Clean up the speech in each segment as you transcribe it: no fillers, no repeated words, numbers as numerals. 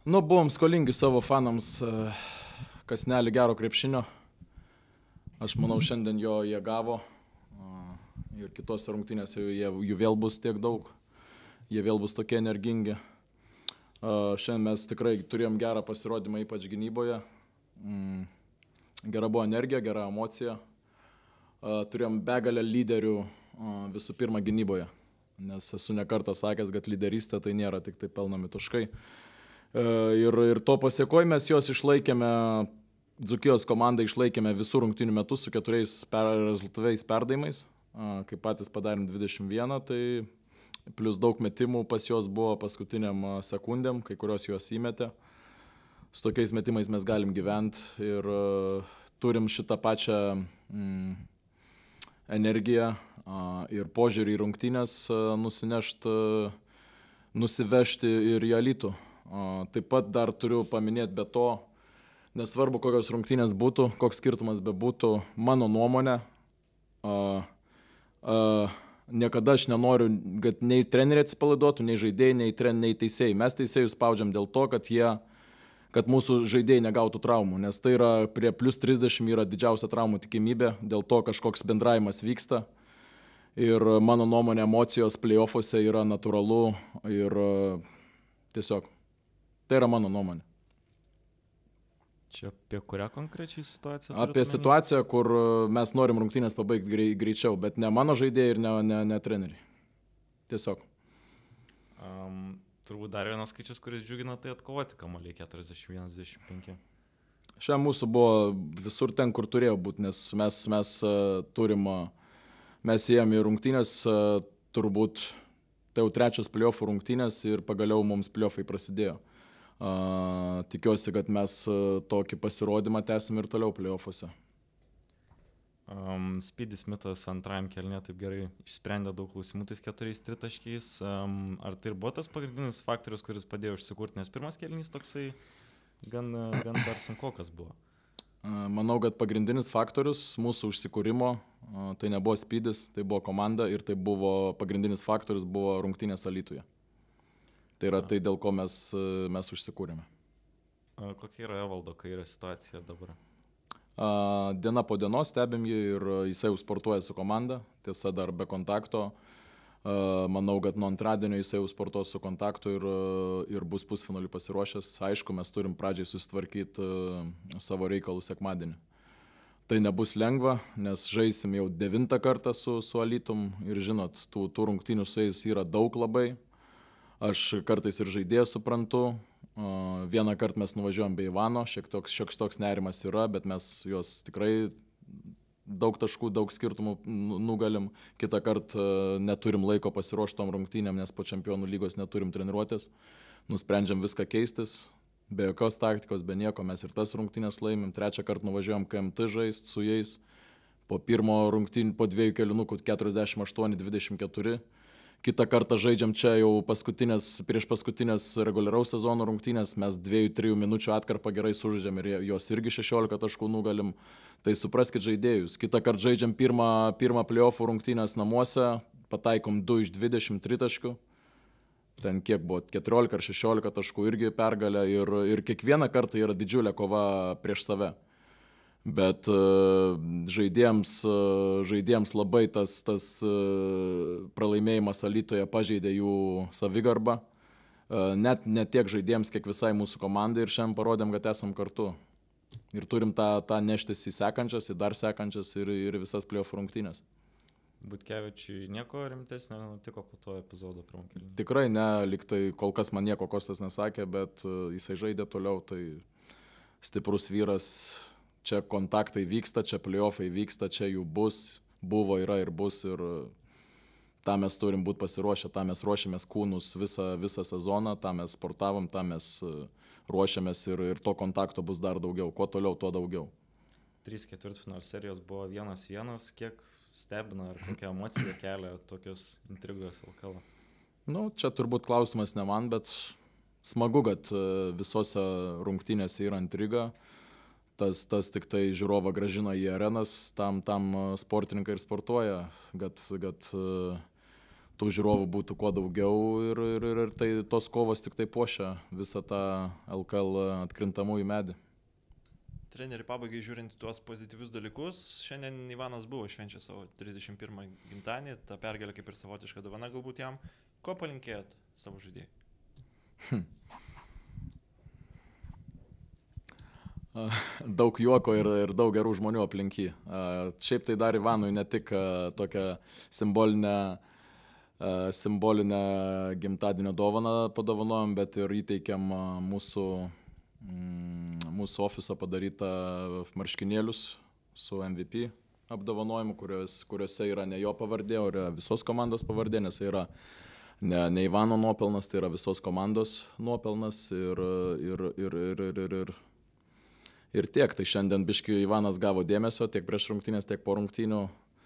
Nu, buvom skolingi savo fanams kasnelį gero krepšinio. Aš manau, šiandien jie gavo ir kitose rungtynėse jų vėl bus tiek daug. Jie vėl bus tokie energingi. Šiandien mes tikrai turėjom gerą pasirodymą, ypač gynyboje. Gera buvo energija, gera emocija. Turėjom begalę lyderių visų pirma gynyboje. Nes esu nekartą sakęs, kad lyderystė tai nėra tik tai pelnomi taškai. Ir to pasiekoje mes juos išlaikėme, Dzūkijos komandą išlaikėme visų rungtynių metų su 4 rezultatyviais perdavimais. Kai patys padarėm 21, tai plus daug metimų pas juos buvo paskutiniam sekundėm, kai kurios juos įmetė. Su tokiais metimais mes galim gyventi ir turim šitą pačią energiją ir požiūrį į rungtynės nusivežti ir į Alytų. Taip pat dar turiu paminėti, be to, nesvarbu kokios rungtynės būtų, koks skirtumas bebūtų, mano nuomonė, niekada aš nenoriu, kad nei treneriai atsipalaiduotų, nei žaidėjai, nei teisėjai. Mes teisėjus spaudžiam dėl to, kad mūsų žaidėjai negautų traumų, nes tai yra prie plus 30 yra didžiausia traumų tikimybė, dėl to kažkoks bendravimas vyksta. Ir mano nuomonė, emocijos play-offuose yra natūralu ir tiesiog. Tai yra mano nuomonė. Čia apie kurią konkrečiai situaciją? Apie situaciją, kur mes norim rungtynės pabaigti greičiau, bet ne mano žaidėjai ir ne treneriai. Tiesiog. Turbūt dar vienas skaičius, kuris džiugina, tai atkovoti kamuoliai 41-25. Šiandien mūsų buvo visur ten, kur turėjo būti, nes mes ėjom į rungtynės, turbūt tai jau 3 play-offų rungtynės ir pagaliau mums play-offai prasidėjo. Tikiuosi, kad mes tokį pasirodymą tęsim ir toliau play-offuose. Speedy Smithas antrajam kėlinė taip gerai išsprendė daug klausimų tais 4 tritaškiais. Ar tai ir buvo tas pagrindinis faktorius, kuris padėjo užsikurti, nes pirmas kėlinys toksai gan dar sunkokas buvo? Manau, kad pagrindinis faktorius mūsų užsikūrimo tai nebuvo Speedis, tai buvo komanda ir tai buvo pagrindinis faktorius buvo rungtynės Alytuje. Tai yra tai, dėl ko mes užsikūrėme. Kokia yra Evaldo Kairio situacija dabar? Diena po dienos stebim jį ir jisai jau sportuoja su komanda, tiesa dar be kontakto. Manau, kad nuo antradienio jisai jau sportuos su kontaktu ir bus pusfinaliui pasiruošęs. Aišku, mes turim pradžiai susitvarkyti savo reikalus sekmadienį. Tai nebus lengva, nes žaisim jau 9 kartą su Alytum ir žinot, tų rungtynių su jais yra daug labai. Aš kartais ir žaidėją suprantu. Vieną kartą mes nuvažiuojam be Ivano, šioks toks nerimas yra, bet mes juos tikrai daug taškų, daug skirtumų nugalim. Kitą kartą neturim laiko pasiruošti tom rungtynėm, nes po Čempionų lygos neturim treniruotės. Nusprendžiam viską keistis, be jokios taktikos, be nieko. Mes ir tas rungtynės laimim. 3 kartą nuvažiuojam KMT žaist su jais. Po pirmo rungtynį, po 2 kėlinukų 48-24. Kitą kartą žaidžiam čia jau prieš paskutinės reguliaraus sezono rungtynės, mes 2-3 minučių atkarpą gerai sužaidžiam ir jos irgi 16 taškų nugalim, tai supraskit žaidėjus. Kitą kartą žaidžiam pirmą play-offų rungtynės namuose, pataikom 2 iš 23 taškų, ten kiek buvo, 14 ar 16 taškų irgi pergalė ir kiekvieną kartą yra didžiulė kova prieš save. Bet žaidėjams labai tas pralaimėjimas Alytuje pažeidė jų savigarbą. Net ne tiek žaidėjams, kiek visai mūsų komandai ir šiandien parodėm, kad esam kartu. Ir turim tą neštis į sekančias, į dar sekančias ir visas play-off rungtynės. Butkevičiui nieko rimtesnio nenutiko po to epizodo pirmą kėlinį? Tikrai ne, lyg tai kol kas man nieko Kostas nesakė, bet jisai žaidė toliau, tai stiprus vyras. Čia kontaktai vyksta, čia play-offai vyksta, čia jų buvo, yra ir bus ir tą mes turim būti pasiruošę, tą mes ruošiamės kūnus visą sezoną, tą mes sportavom, tą mes ruošiamės ir to kontakto bus dar daugiau, kuo toliau, tuo daugiau. 3 ketvirtfinalio serijos buvo 1-1, kiek stebina ar kokią emociją kelia tokios intrigos LKL? Čia turbūt klausimas ne man, bet smagu, kad visose rungtynėse yra intriga. Tas tik tai žiūrovą grąžino į arenas, tam sportininkai ir sportuoja, kad tų žiūrovų būtų kuo daugiau ir tai tos kovos tik tai puošia visą tą LKL atkrintamųjų medį. Treneri, pabaigai žiūrint tuos pozityvius dalykus, šiandien Ivanas buvo švenčia savo 31 gimtadienį, ta pergalė kaip ir savotiška dovana galbūt jam. Ko palinkėjot savo žaidėjai? Daug juoko ir daug gerų žmonių aplinky. Šiaip tai dar Ivanui ne tik tokią simbolinę gimtadienio dovaną padovanojom, bet ir įteikėm mūsų ofiso padarytą marškinėlius su MVP apdovanojimu, kuriuose yra ne jo pavardė, o yra visos komandos pavardė, nes yra ne Ivano nuopelnas, tai yra visos komandos nuopelnas ir tiek. Tai šiandien biški Ivanas gavo dėmesio tiek prieš rungtynės, tiek po rungtynių.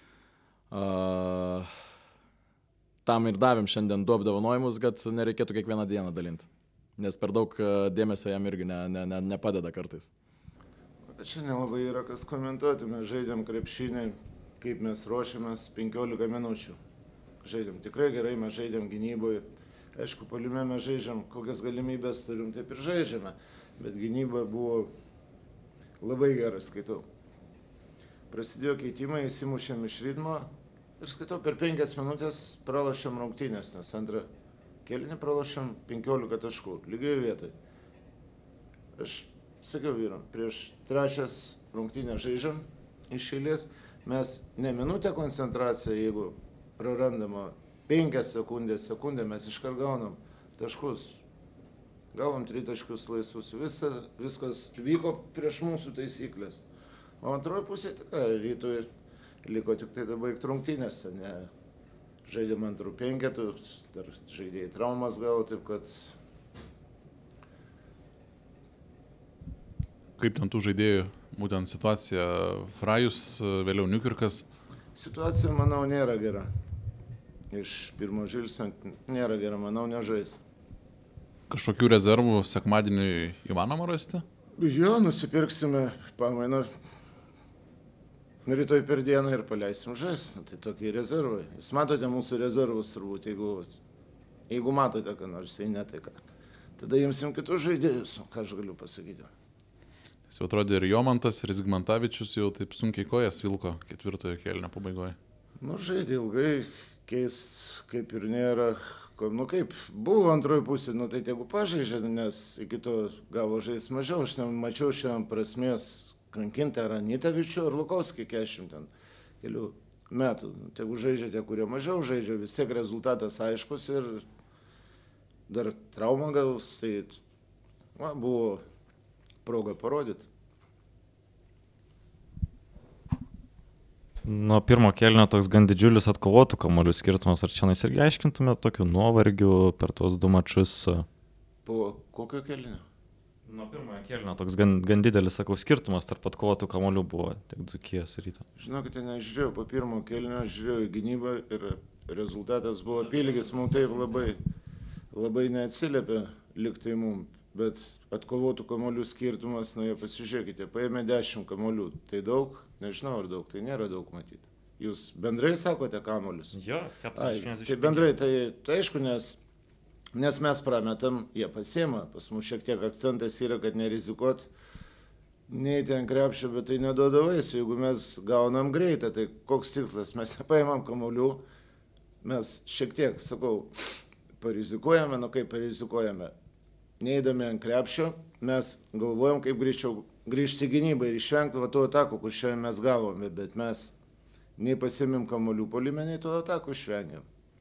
Tam ir davėm šiandien 2 apdovanojimus, kad nereikėtų kiekvieną dieną dalinti. Nes per daug dėmesio jam irgi nepadeda kartais. Čia nelabai yra kas komentuoti, mes žaidėm krepšinį, kaip mes ruošiamės 15 minučių. Žaidėm tikrai gerai, mes žaidėm gynyboje. Aišku, puolime mes žaidžiam, kokias galimybės turim, taip ir žaidžiame. Bet gynyba buvo labai gerai, skaitau. Prasidėjo keitimai, įsimušėm iš ritmo ir skaitau, per 5 minutės pralošėm rungtynės, nes antrą kėlinį pralošėm 15 taškų, lygioje vietoje. Aš sakiau vyram, prieš 3 rungtynę žaidžiam iš eilės, mes ne minutę koncentraciją, jeigu prarandama 5 sekundę, mes iškart gaunam taškus. Gavom 3 taškus laisvus, viskas vyko prieš mūsų taisyklės. O antroji pusė rytoj liko tik tai baigti rungtynėse, ne žaidėm antrų 5, dar žaidėjai traumas gavo, taip kad... Kaip ten tų žaidėjų, būtent situacija, Frajus, vėliau Niukirkas? Situacija, manau, nėra gera. Iš pirmo žvilgsnio nėra gera, manau, nežais. Kažkokių rezervų sekmadieniui įmanoma rasti? Jo, nusipirksime pamainą rytoj per dieną ir paleisim žais. Tai tokie rezervai. Jūs matote mūsų rezervus turbūt, jeigu matote, ką nors, jei ne, tai ką. Tada imsim kitus žaidėjus, ką aš galiu pasakyti. Jis jau atrodė ir Jomantas, ir Zigmantavičius jau taip sunkiai kojas vilko 4 kėlinio pabaigoje. Nu, žaidė ilgai, keist kaip ir nėra. Nu kaip, buvo antroji pusė, nu tai tegu pažaidžia, nes iki to gavo žais mažiau. Aš nemačiau šiandien prasmės kankinti ar Anitavičių, ar Lukovskį 40 ten kelių metų. Tegu žaidžia tie, kurie mažiau žaidžia, vis tiek rezultatas aiškus ir dar trauma gaus, tai buvo proga parodyti. Nuo pirmo kėlinio toks gan didžiulis atkovotų kamuolių skirtumas. Ar čia irgi aiškintume tokių nuovargių per tuos 2 mačus? Po kokio kėlinio? Nuo pirmojo kėlinio toks gan didelis, sakau, skirtumas tarp atkovotų kamuolių buvo tiek Dzūkijos Ryto. Žinokite, nežiūrėjau po pirmo kėlinio, žiūrėjau į gynybą ir rezultatas buvo apylygis, mums taip labai neatsiliepė liktai mums. Bet atkovotų kamuolių skirtumas, nu jie pasižiūrėkite, paėmė 10 kamuolių. Tai daug? Nežinau, ar daug, tai nėra daug matyti. Jūs bendrai sakote kamuolius? Jo, 45. Tai bendrai, tai aišku, nes mes prametam, jie pasiema. Pas mus šiek tiek akcentas yra, kad nerizikuot nei ten krepšio, bet tai neduoda vaisių. Jeigu mes gaunam greitą, tai koks tikslas? Mes nepaimam kamuolių, mes šiek tiek, sakau, parizikuojame, nu kaip parizikuojame. Neįdami ant krepšio, mes galvojam, kaip greičiau grįžti į gynybą ir išvengti to atakų, kur šiandien mes gavome, bet mes nei pasiėmėm kamuolių puolime, nei to atakų išvengėm.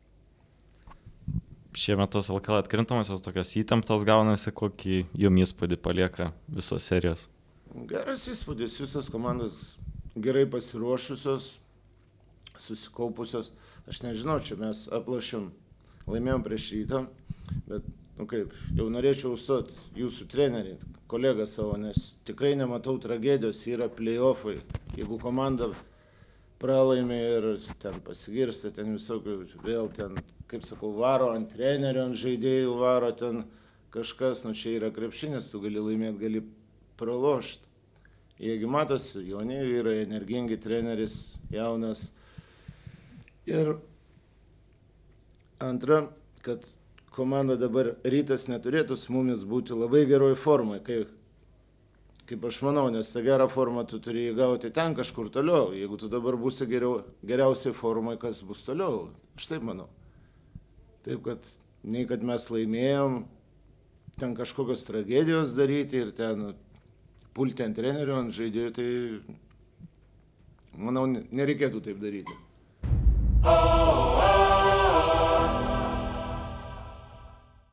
Šiemet tos LKL atkrintamosios tokios įtemptos gaunasi, kokį jum įspūdį palieka visos serijos? Geras įspūdis, visos komandos gerai pasiruošusios, susikaupusios. Aš nežinau, čia mes aplošėm, laimėjom prieš Rytą, bet nu kaip, jau norėčiau užstoti jūsų trenerį, kolegą savo, nes tikrai nematau tragedijos, yra play-offai. Jeigu komanda pralaimė ir ten pasigirsta, ten visokių vėl ten, kaip sakau, varo ant trenerio, ant žaidėjų varo ten kažkas, nu čia yra krepšinis, tu gali laimėti, gali pralošti. Jeigu matosi, jauni vyrai, energingi treneris, jaunas. Ir Antra, kad komanda dabar Rytas neturėtų su mumis būti labai geroj formai, kaip aš manau, nes tą gerą formą tu turi įgauti ten kažkur toliau. Jeigu tu dabar būsi geriausiai formai, kas bus toliau? Aš taip manau. Taip, kad nei kad mes laimėjom, ten kažkokios tragedijos daryti ir ten pulti ant trenerių, ant žaidėjų, tai manau, nereikėtų taip daryti.